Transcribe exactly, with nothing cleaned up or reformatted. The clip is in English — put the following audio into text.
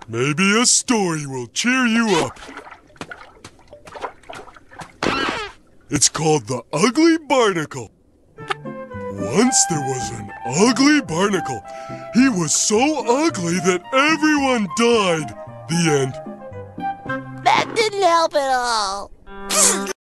Maybe a story will cheer you up. It's called The Ugly Barnacle. Once there was an ugly barnacle. He was so ugly that everyone died. The end. That didn't help at all.